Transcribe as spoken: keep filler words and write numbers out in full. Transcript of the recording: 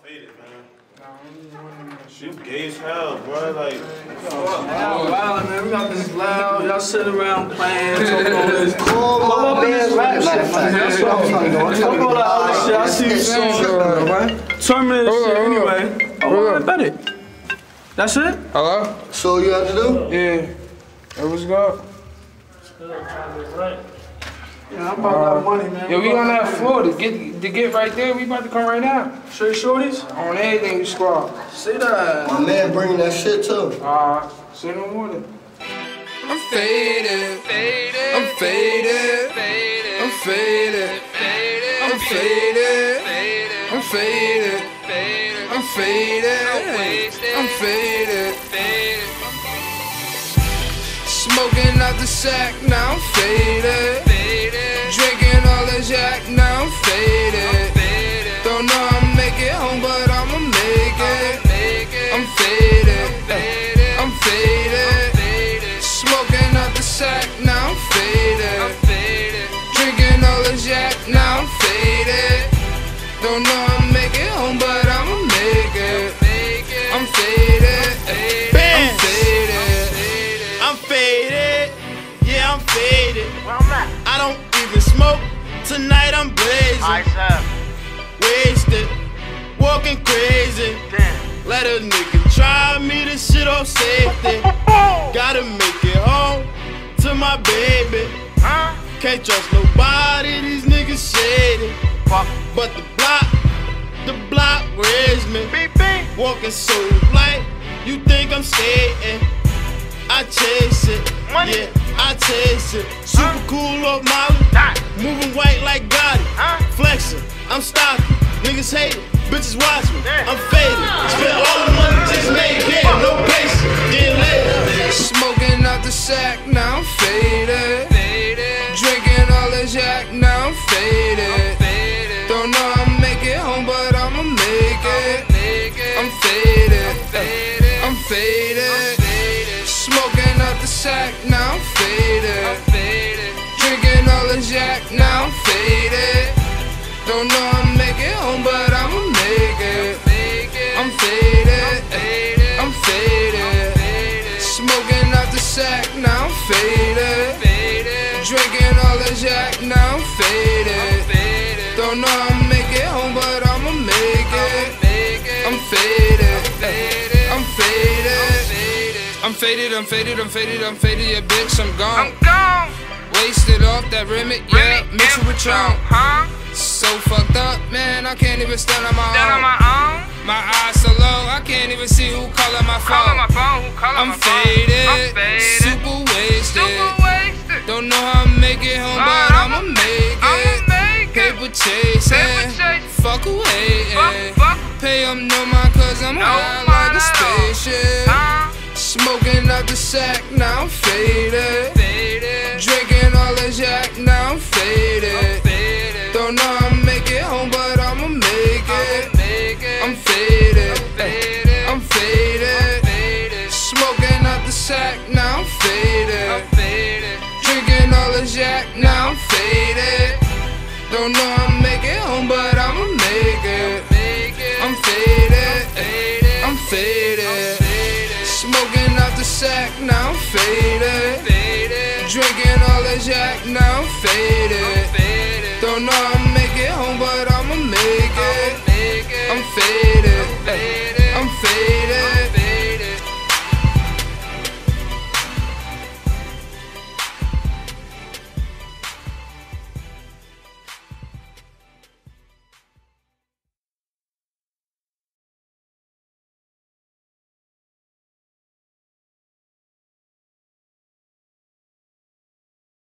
Faded, man. You gay as hell, bro. Like, y'all wild, man. We got this loud. Y'all sit around playing, talking all this cool, my man's rap shit. That's what I'm trying to do. Talk all that other shit. I see you soon, man. Turn me this shit anyway. Oh, I bet it. That's it? Hello? So you have to do? Yeah. Hey, what's good? Yeah, I'm about that money, man. Yeah, we on that floor to get to get right there. We about to come right now. Straight shorties? On everything, you squad. Say that. My man bringing that shit too. Alright, say no more then. I'm faded, faded, I'm faded, faded, I'm faded, faded, I'm faded, faded, I'm faded, faded, I'm faded, I'm faded, faded. Smoking out the sack, now I'm faded. Drinking all the jack, now I'm faded. Don't know I'll make it home, but I'ma make it. I'm faded, I'm faded. Smoking out the sack, now I'm faded. Drinking all the jack, now I'm faded. Don't know I'll make it home, but I'ma make it. I'm faded, I'm faded. I'm faded. Yeah, I'm faded. I don't even smoke. Tonight I'm blazing. Wasted. Walking crazy. Let a nigga try me to shit off safety. Gotta make it home to my baby. Can't trust nobody, these niggas shady. But the block, the block raised me. Walking so light, you think I'm skating. I chase it, yeah, I chase it. Super cool off Molly, moving white like Gotti. Flexing, I'm stopping, niggas hate it, bitches watch me. I'm faded, spent all the money just made here, no patience, getting laid. Smoking out the sack, now I'm faded. Drinking all the jack, now I'm faded. Don't know I'll make it home, but I'ma make it. I'm faded, I'm faded. Smoking out the sack, now I'm faded. Drinking all the jack, now I'm faded. Don't know I'll make it home, but I'ma make it. I'm faded, I'm faded. Smoking out the sack, now I'm faded. Drinking all the jack, now I'm faded. Don't know I'll make it home, but I'ma make it. I'm faded, I'm faded. I'm faded, I'm faded, I'm faded, I'm faded, yeah, bitch, I'm gone. I'm gone. Wasted off that rimmet, yeah, mix it with Tron. Huh? So fucked up, man, I can't even stand on my stand own. On my own. My eyes so low, I can't even see who calling my phone. Calling my phone, who calling I'm my faded, phone? I'm faded, super wasted. Super wasted. Don't know how to make it home, but I'ma make it. Make Paper chasing, fuck who hating. Fuck, fuck. Pay them no mind, cause I'm no high like a spaceship. Huh? Smoking out the sack, now I'm faded. faded. Drinking all the jack, now I'm faded. faded. Don't know I'll make it home, but I'ma make it. Make it. I'm faded, faded. I'm faded. faded. Smoking out the sack, now I'm faded. faded. Drinking all the jack, now I'm faded. Don't know I'll make it home, but I'ma make it. I'm faded, I'm faded. Smoking out the sack, now I'm faded. Drinking all the jack, now I'm faded. Don't know